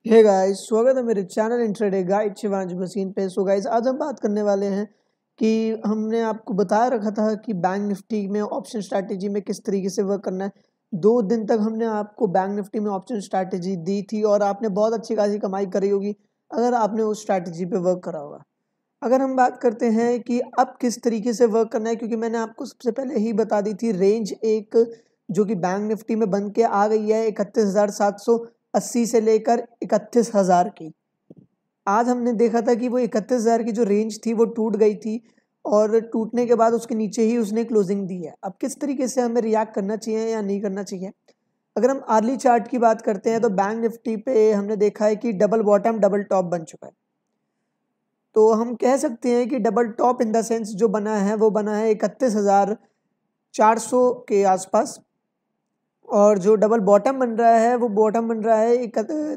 Hey guys, स्वागत है मेरे channel intraday guide Shivansh machine पे। सो गाइस, आज हम बात करने वाले हैं कि हमने आपको बता रखा था कि बैंक निफ्टी में ऑप्शन स्ट्रैटेजी में किस तरीके से वर्क करना है। 2 दिन तक हमने आपको बैंक निफ्टी में ऑप्शन स्ट्रैटेजी दी थी और आपने बहुत अच्छी खासी कमाई करी होगी अगर आपने उस स्ट्रैटेजी पे वर्क करा होगा। अगर हम बात करते हैं कि अब किस तरीके से वर्क करना है, क्योंकि मैंने आपको सबसे पहले ही बता दी थी रेंज एक जो कि बैंक निफ्टी में बन के आ गई है 31,780 से लेकर 31,000 की। आज हमने देखा था कि वो 31,000 की जो रेंज थी वो टूट गई थी और टूटने के बाद उसके नीचे ही उसने क्लोजिंग दी है। अब किस तरीके से हमें रिएक्ट करना चाहिए या नहीं करना चाहिए। अगर हम अर्ली चार्ट की बात करते हैं तो बैंक निफ्टी पे हमने देखा है कि डबल बॉटम डबल टॉप बन चुका है। तो हम कह सकते हैं कि double top in the sense जो बना है वो बना है 31,400 के आसपास, और जो डबल बॉटम बन रहा है वो बॉटम बन रहा है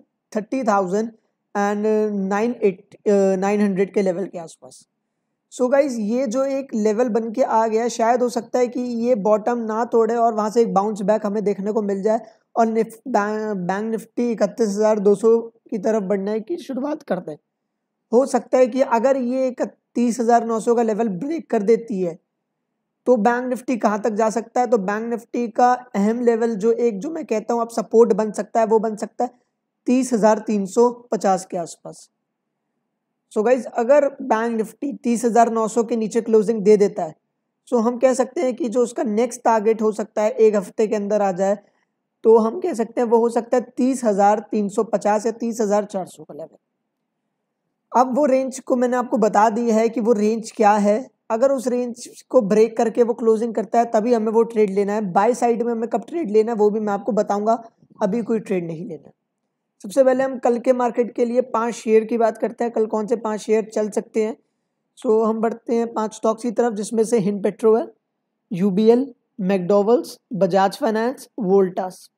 30,900 के लेवल के आसपास। सो गाइज, ये जो एक लेवल बन के आ गया, शायद हो सकता है कि ये बॉटम ना तोड़े और वहाँ से एक बाउंस बैक हमें देखने को मिल जाए और बैंक निफ्टी 31,200 की तरफ बढ़ने की शुरुआत कर दे। हो सकता है कि अगर ये 31,900 का लेवल ब्रेक कर देती है तो बैंक निफ्टी कहाँ तक जा सकता है। तो बैंक निफ्टी का अहम लेवल जो मैं कहता हूँ अब सपोर्ट बन सकता है वो बन सकता है 30,350 के आसपास। सो गाइज, अगर बैंक निफ्टी 30,900 के नीचे क्लोजिंग दे देता है तो हम कह सकते हैं कि जो उसका नेक्स्ट टारगेट हो सकता है एक हफ्ते के अंदर आ जाए, तो हम कह सकते हैं वो हो सकता है 30,350 या 30,400 का लेवल। अब वो रेंज को मैंने आपको बता दी है कि वो रेंज क्या है। अगर उस रेंज को ब्रेक करके वो क्लोजिंग करता है तभी हमें वो ट्रेड लेना है। बाय साइड में हमें कब ट्रेड लेना है वो भी मैं आपको बताऊंगा, अभी कोई ट्रेड नहीं लेना। सबसे पहले हम कल के मार्केट के लिए 5 शेयर की बात करते हैं, कल कौन से 5 शेयर चल सकते हैं। सो हम बढ़ते हैं 5 स्टॉक्स की तरफ, जिसमें से हिंद पेट्रो है, UBL, McDowell's, Bajaj Finance, Voltas.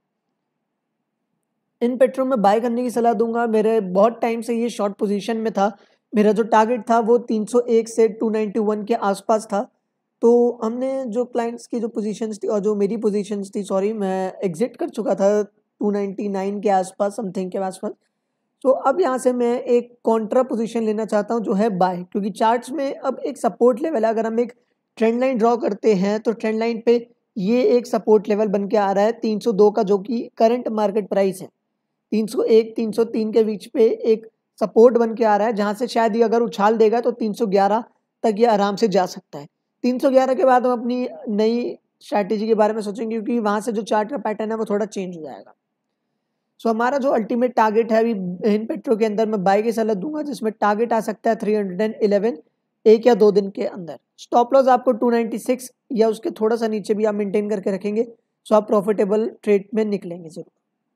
इन पेट्रो में बाय करने की सलाह दूंगा। मेरे बहुत टाइम से ये शॉर्ट पोजीशन में था। मेरा जो टारगेट था वो 301 से 291 के आसपास था। तो हमने जो क्लाइंट्स की जो पोजीशंस थी और जो मेरी पोजीशंस थी, सॉरी, मैं एग्जिट कर चुका था 299 के आसपास, समथिंग के आसपास। तो अब यहाँ से मैं एक कॉन्ट्रा पोजीशन लेना चाहता हूँ जो है बाय, क्योंकि चार्ट्स में अब एक सपोर्ट लेवल है। अगर हम एक ट्रेंड लाइन ड्रॉ करते हैं तो ट्रेंड लाइन पे ये एक सपोर्ट लेवल बन के आ रहा है 302 का, जो कि करंट मार्केट प्राइस है। 301 303 के बीच पे एक सपोर्ट बन के आ रहा है, जहां से शायद ये अगर उछाल देगा तो 311 तक ये आराम से जा सकता है। 311 के बाद हम अपनी नई स्ट्रैटेजी के बारे में सोचेंगे, क्योंकि वहां से जो चार्ट का पैटर्न है वो थोड़ा चेंज हो जाएगा। सो हमारा जो अल्टीमेट टारगेट है अभी इन पेट्रो के अंदर मैं बाय की सलाह दूंगा, जिसमें टारगेट आ सकता है 311 एक या 2 दिन के अंदर। स्टॉप लॉस आपको 296 या उसके थोड़ा सा नीचे भी आप मेंटेन करके रखेंगे, सो आप प्रॉफिटेबल ट्रेड में निकलेंगे जरूर।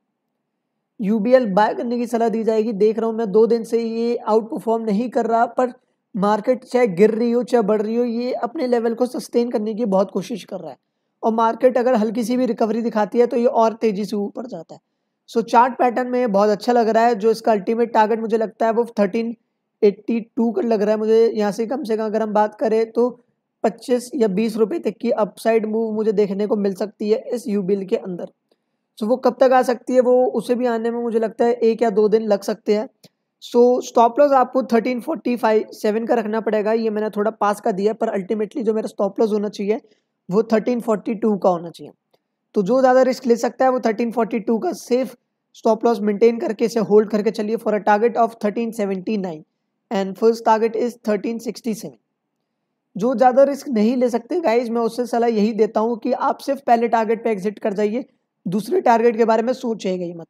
यूबीएल बाय करने की सलाह दी जाएगी। देख रहा हूँ मैं 2 दिन से ये आउट परफॉर्म नहीं कर रहा, पर मार्केट चाहे गिर रही हो चाहे बढ़ रही हो, ये अपने लेवल को सस्टेन करने की बहुत कोशिश कर रहा है। और मार्केट अगर हल्की सी भी रिकवरी दिखाती है तो ये और तेजी से ऊपर जाता है। सो चार्ट पैटर्न में बहुत अच्छा लग रहा है। जो इसका अल्टीमेट टारगेट मुझे लगता है वो 1382 का लग रहा है मुझे। यहाँ से कम अगर हम बात करें तो 25 या 20 रुपए तक की अपसाइड मूव मुझे देखने को मिल सकती है इस यूबीएल के अंदर। सो वो कब तक आ सकती है, वो उसे भी आने में मुझे लगता है 1 या 2 दिन लग सकते हैं। सो स्टॉप लॉस आपको 1345 का रखना पड़ेगा। ये मैंने थोड़ा पास का दिया, पर अल्टीमेटली जो मेरा स्टॉप लॉस होना चाहिए वो 1342 का होना चाहिए। तो जो ज़्यादा रिस्क ले सकता है वो 1342 का सेफ स्टॉप लॉस मेंटेन करके इसे होल्ड करके चलिए for a target of 1379 and first target is 1367। जो ज़्यादा रिस्क नहीं ले सकते गाइज, मैं उससे सलाह यही देता हूँ कि आप सिर्फ पहले टारगेट पे एग्जिट कर जाइए, दूसरे टारगेट के बारे में सोचेगा ही मत।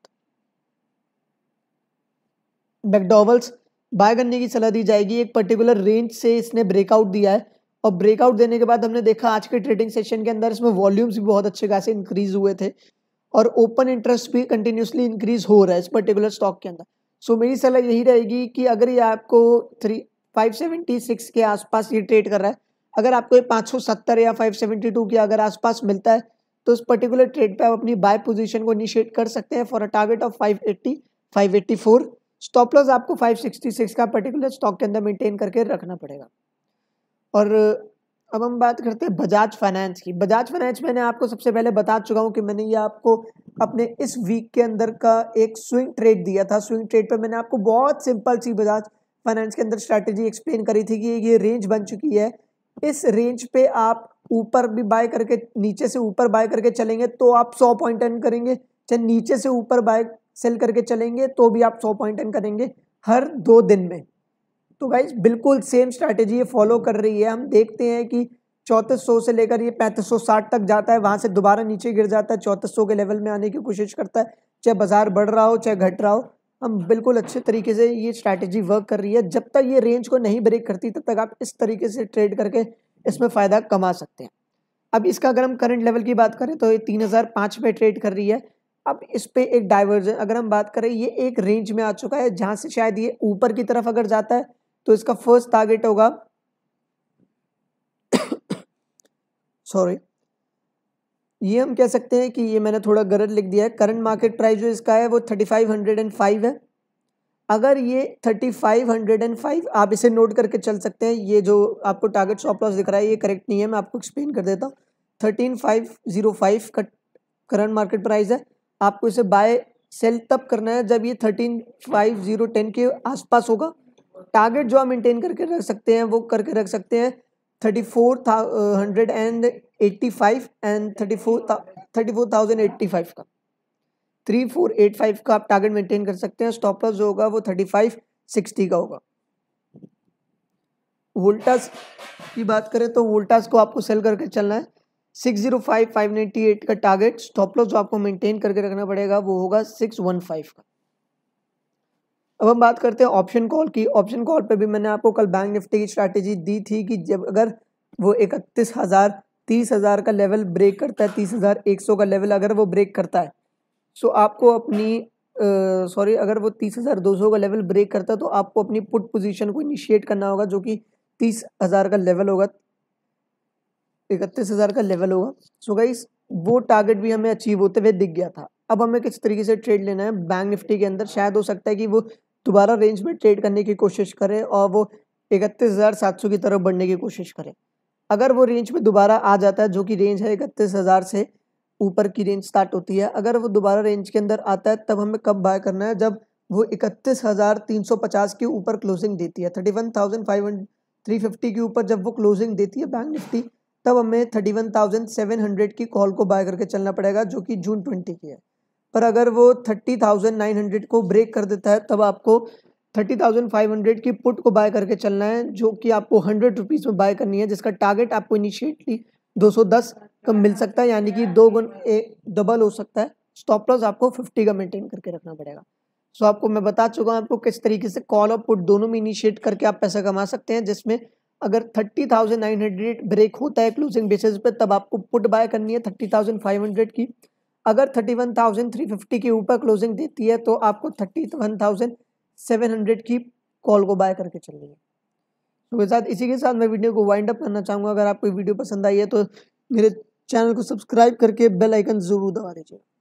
मैकडॉवेल्स बाय करने की सलाह दी जाएगी। एक पर्टिकुलर रेंज से इसने ब्रेकआउट दिया है और ब्रेकआउट देने के बाद हमने देखा आज के ट्रेडिंग सेशन के अंदर इसमें वॉल्यूम्स भी बहुत अच्छे खासे इंक्रीज हुए थे और ओपन इंटरेस्ट भी कंटिन्यूसली इंक्रीज हो रहा है इस पर्टिकुलर स्टॉक के अंदर। सो मेरी सलाह यही रहेगी कि अगर ये आपको 576 के आसपास ये ट्रेड कर रहा है, अगर आपको 570 या 572 के अगर आसपास मिलता है तो इस पर्टिकुलर ट्रेड पे आप अपनी बाय पोजीशन को इनिशिएट कर सकते हैं for a target of 580 584। Stop loss आपको 566 का पर्टिकुलर स्टॉक के अंदर मेंटेन करके रखना पड़ेगा। और अब हम बात करते हैं बजाज फाइनेंस की। बजाज फाइनेंस मैंने आपको सबसे पहले बता चुका हूँ कि मैंने ये आपको अपने इस वीक के अंदर का एक स्विंग ट्रेड दिया था। स्विंग ट्रेड पर मैंने आपको बहुत सिंपल सी बजाज फाइनेंस के अंदर स्ट्रैटेजी एक्सप्लेन करी थी कि ये रेंज बन चुकी है। इस रेंज पे आप ऊपर भी बाय करके, नीचे से ऊपर बाय करके चलेंगे तो आप 100 पॉइंट अर्न करेंगे, चाहे नीचे से ऊपर बाय सेल करके चलेंगे तो भी आप 100 पॉइंट अर्न करेंगे हर 2 दिन में। तो गाइज बिल्कुल सेम स्ट्रैटेजी ये फॉलो कर रही है। हम देखते हैं कि 3400 से लेकर ये 3560 तक जाता है, वहां से दोबारा नीचे गिर जाता है, 3400 के लेवल में आने की कोशिश करता है, चाहे बाजार बढ़ रहा हो चाहे घट रहा हो। हम बिल्कुल अच्छे तरीके से ये स्ट्रैटेजी वर्क कर रही है। जब तक ये रेंज को नहीं ब्रेक करती तब तक आप इस तरीके से ट्रेड करके इसमें फायदा कमा सकते हैं। अब इसका अगर हम करंट लेवल की बात करें तो ये 3005 पे ट्रेड कर रही है। अब इस पे एक डाइवर्जन अगर हम बात करें, ये एक रेंज में आ चुका है जहां से शायद ये ऊपर की तरफ अगर जाता है तो इसका फर्स्ट टारगेट होगा सॉरी, ये हम कह सकते हैं कि ये मैंने थोड़ा गलत लिख दिया है। करंट मार्केट प्राइस जो इसका है वो 3505 है। अगर ये 3505 आप इसे नोट करके चल सकते हैं। ये जो आपको टारगेट स्टॉप लॉस दिख रहा है ये करेक्ट नहीं है, मैं आपको एक्सप्लेन कर देता हूँ। 13505 का करंट मार्केट प्राइस है। आपको इसे बाय सेल तब करना है जब ये 13510 के आसपास होगा। टारगेट जो आप मेंटेन करके रख सकते हैं वो करके रख सकते हैं 3485 एंड 34,085 का, 3485 का आप टारगेट मेंटेन कर सकते हैं। स्टॉप लॉस जो होगा वो 3560 का होगा। वोल्टास की बात करें तो वोल्टास को आपको सेल करके चलना है। 605598 का टारगेट, स्टॉप लॉस जो आपको मेंटेन करके रखना पड़ेगा वो होगा 615 का। अब हम बात करते हैं ऑप्शन कॉल की। ऑप्शन कॉल पे भी मैंने आपको कल बैंक निफ्टी की स्ट्रैटेजी दी थी कि जब अगर वो 30,000 का लेवल ब्रेक करता है, 30,100 का लेवल अगर वो ब्रेक करता है तो आपको अपनी अगर वो 30,200 का लेवल ब्रेक करता है तो आपको अपनी पुट पोजीशन को इनिशिएट करना होगा, जो कि 30,000 का लेवल होगा, 31,000 का लेवल होगा। सो गाइस वो टारगेट भी हमें अचीव होते हुए दिख गया था। अब हमें किस तरीके से ट्रेड लेना है बैंक निफ्टी के अंदर, शायद हो सकता है कि वो दोबारा रेंज में ट्रेड करने की कोशिश करे और वो 31,700 की तरफ बढ़ने की कोशिश करे। अगर वो रेंज में दोबारा आ जाता है, जो कि रेंज है 31,000 से ऊपर की रेंज स्टार्ट होती है, अगर वो दोबारा रेंज के अंदर आता है तब हमें कब बाय करना है, जब वो 31,350 के ऊपर क्लोजिंग देती है, 31,350 के ऊपर जब वो क्लोजिंग देती है बैंक निफ्टी, तब हमें 31,700 की कॉल को बाय करके चलना पड़ेगा, जो कि जून 20 की है। पर अगर वो 30,900 को ब्रेक कर देता है तब आपको 30,500 की पुट को बाय करके चलना है, जो कि आपको 100 रुपीज़ में बाय करनी है, जिसका टारगेट आपको इनिशिएटली 210 का मिल सकता है, यानी कि 2 गुण डबल हो सकता है। स्टॉप लॉस आपको 50 का मेंटेन करके रखना पड़ेगा। सो आपको मैं बता चुका हूँ आपको किस तरीके से कॉल और पुट दोनों में इनिशिएट करके आप पैसा कमा सकते हैं, जिसमें अगर 30,900 ब्रेक होता है क्लोजिंग बेसिस पे तब आपको पुट बाय करनी है 30,500 की। अगर 31,350 के ऊपर क्लोजिंग देती है तो आपको 31,700 की कॉल को बाय करके चलनी है। तो इसी के साथ मैं वीडियो को वाइंड अप करना चाहूँगा। अगर आपको वीडियो पसंद आई है तो मेरे चैनल को सब्सक्राइब करके बेल आइकन जरूर दबा दीजिए।